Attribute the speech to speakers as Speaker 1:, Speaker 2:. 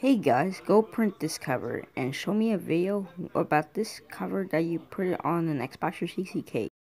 Speaker 1: Hey guys, go print this cover and show me a video about this cover that you put it on an Xbox 360 case.